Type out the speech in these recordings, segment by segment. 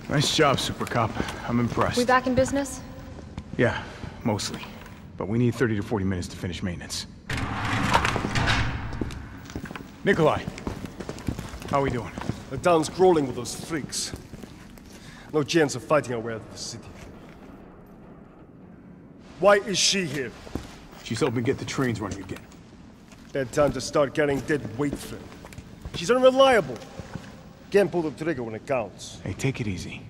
Nice job, Super Cop. I'm impressed. We back in business? Yeah, mostly. But we need 30 to 40 minutes to finish maintenance. Nikolai, how are we doing? The town's crawling with those freaks. No chance of fighting our way out of the city. Why is she here? She's helping get the trains running again. Bad time to start carrying dead weight for her. She's unreliable. Can't pull the trigger when it counts. Hey, take it easy.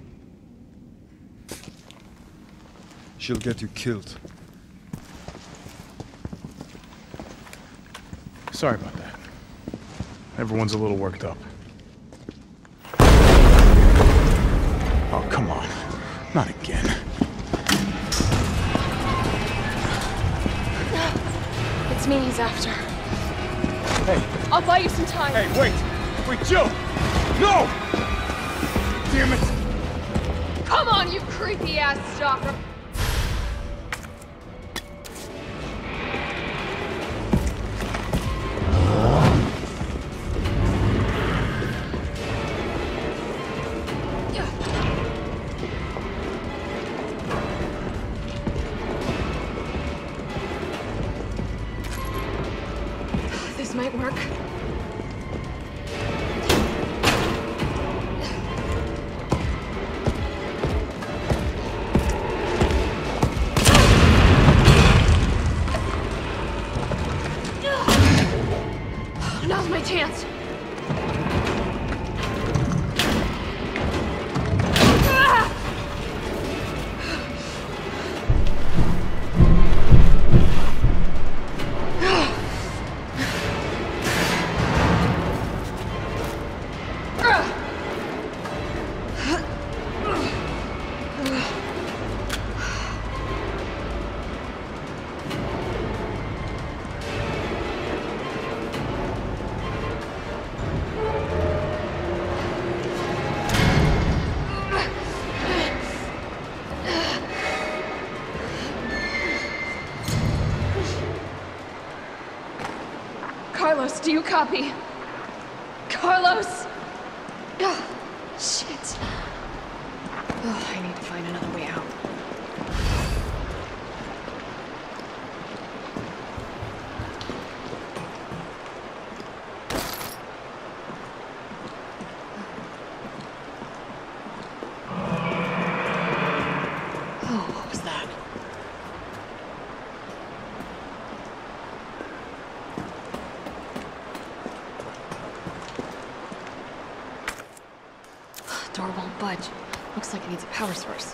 She'll get you killed. Sorry about that. Everyone's a little worked up. Oh, come on. Not again. It's me he's after. Hey. I'll buy you some time. Hey, wait! Wait, Jill! No! Damn it! Come on, you creepy-ass stalker! This might work. Now's my chance. Carlos, do you copy? Carlos! Ugh, shit. Oh, I need to find another way out. Oh, what was that? Door won't budge. Looks like it needs a power source.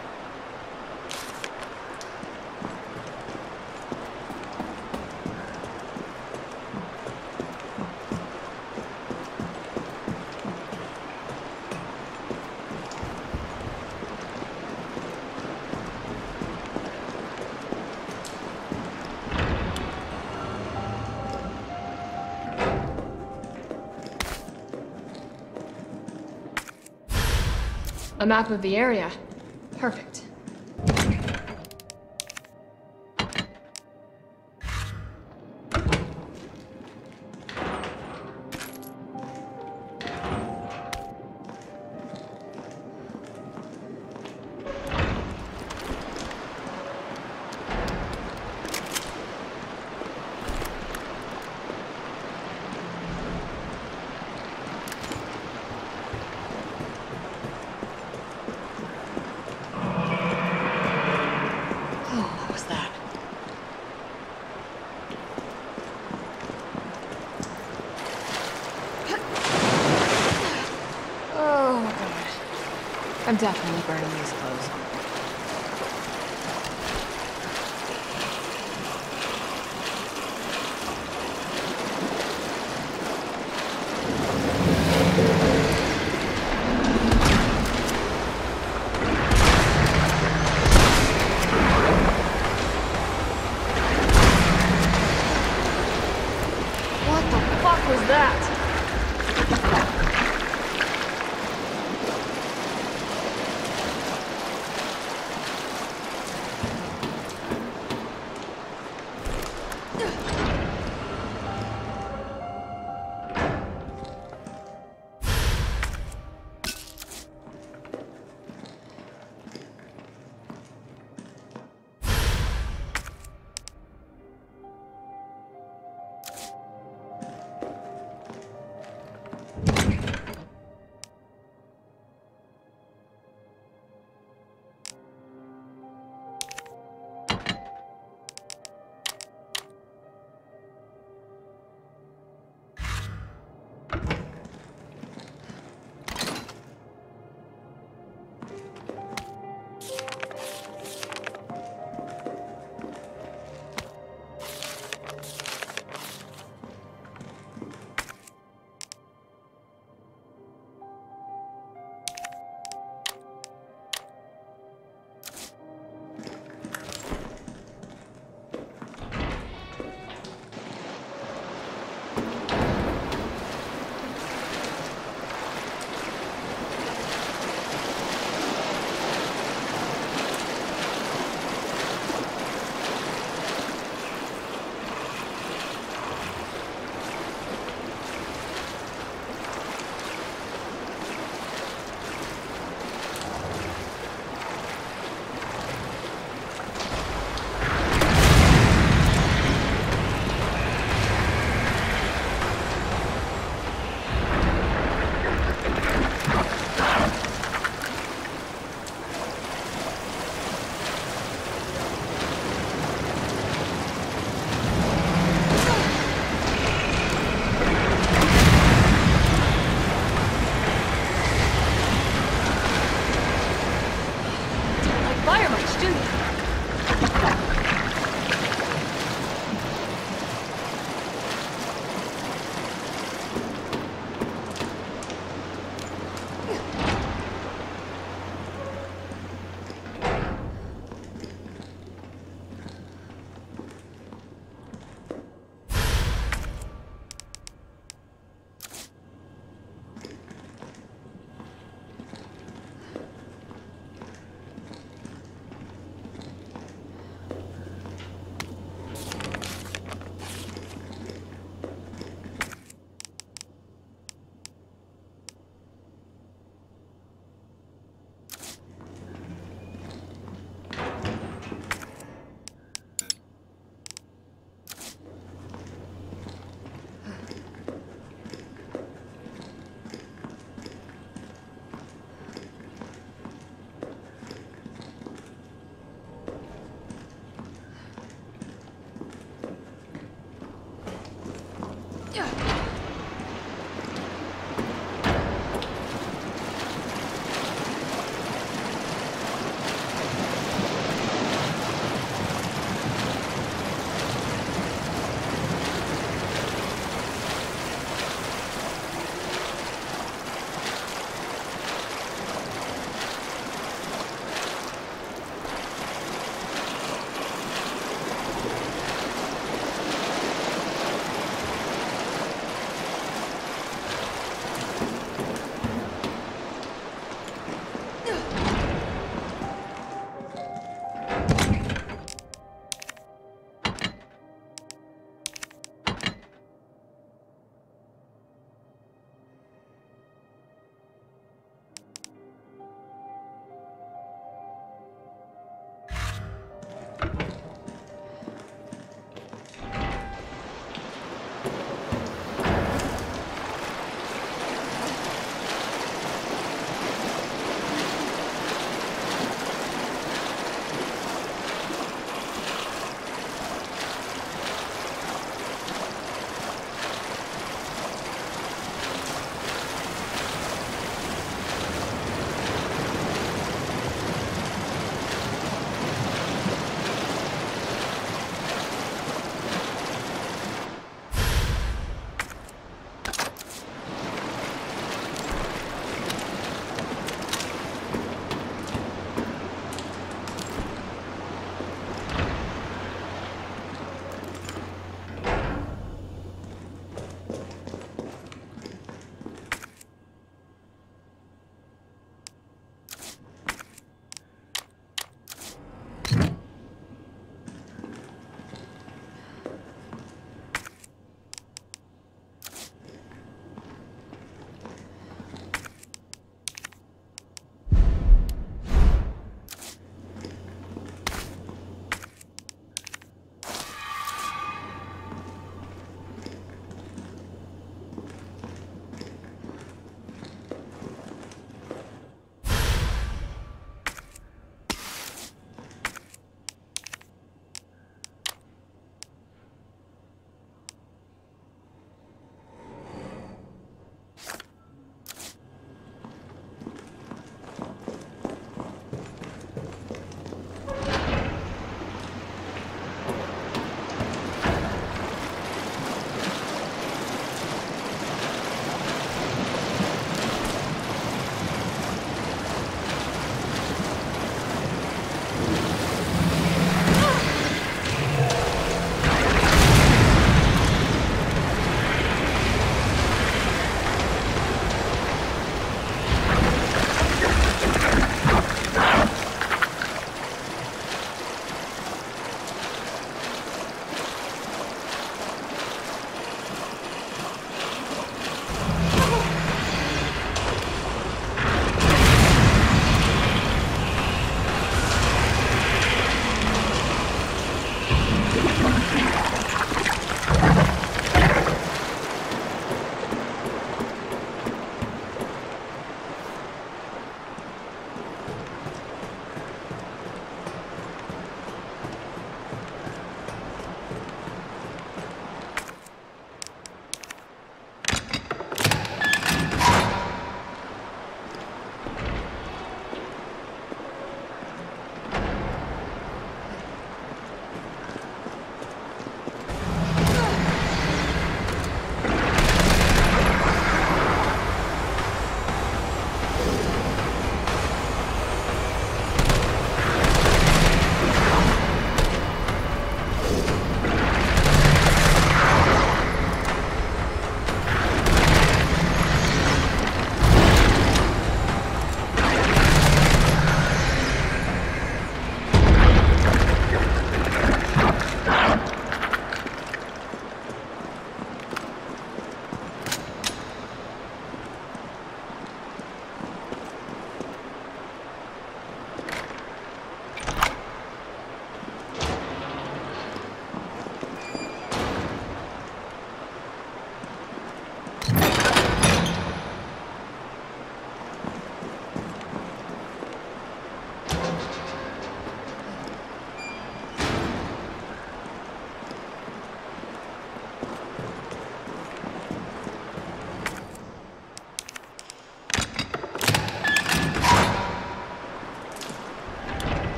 A map of the area. Perfect. I'm definitely burning these clothes. What the fuck was that?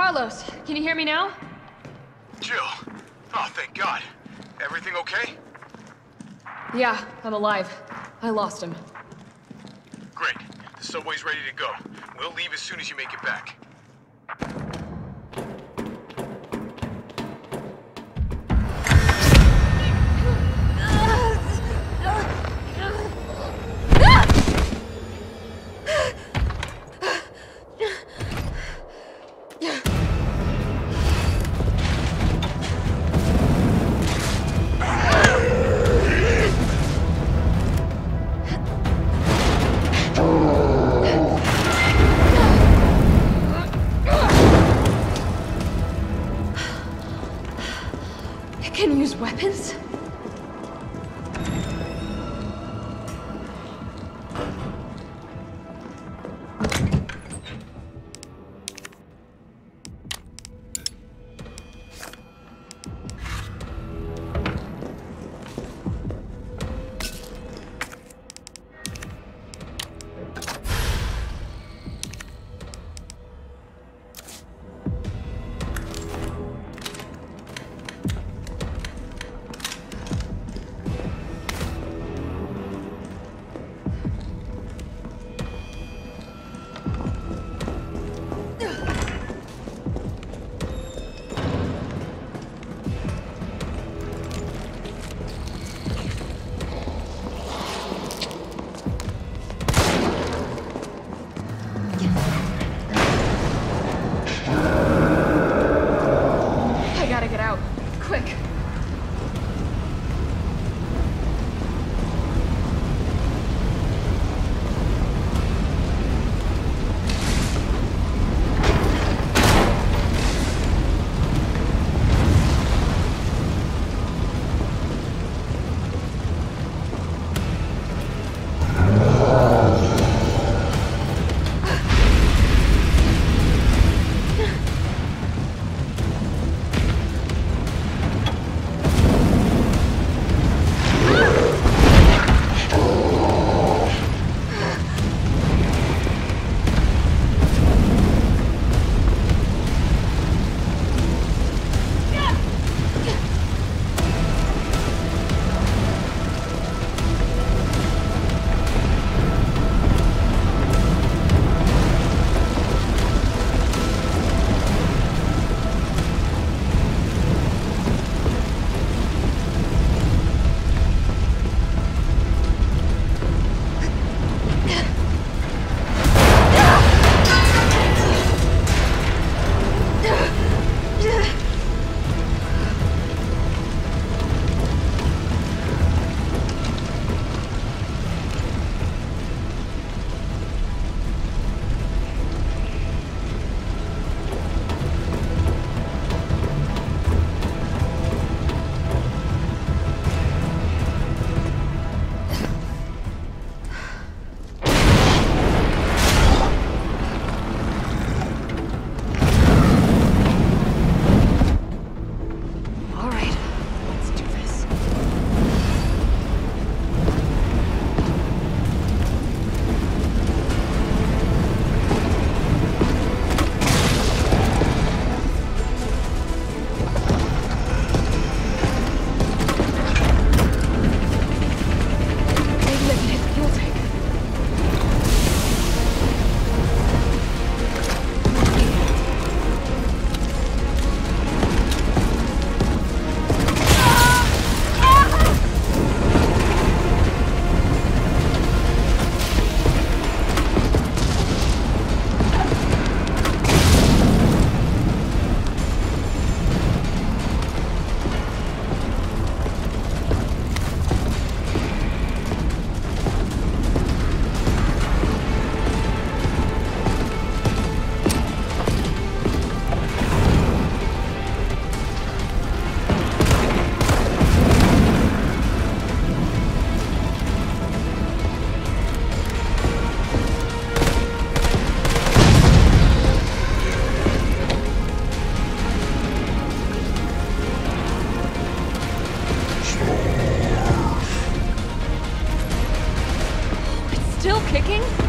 Carlos, can you hear me now? Jill! Oh, thank God. Everything okay? Yeah, I'm alive. I lost him. Great. The subway's ready to go. We'll leave as soon as you make it back. Can use weapons? Still kicking?